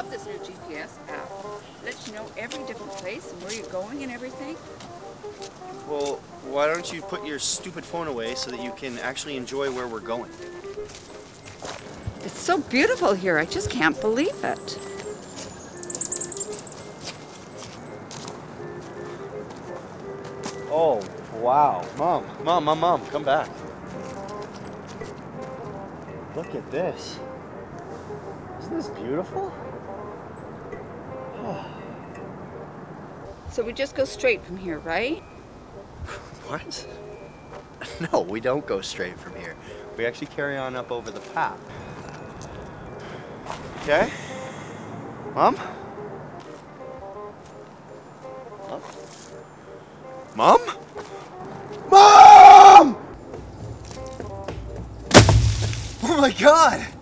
love this new GPS app. It lets you know every different place and where you're going and everything. Well, why don't you put your stupid phone away so that you can actually enjoy where we're going? It's so beautiful here. I just can't believe it. Oh, wow. Mom, come back. Look at this. Isn't this beautiful? So we just go straight from here, right? What? No, we don't go straight from here. We actually carry on up over the path. Okay? Mom? Mom? Mom? Oh my God!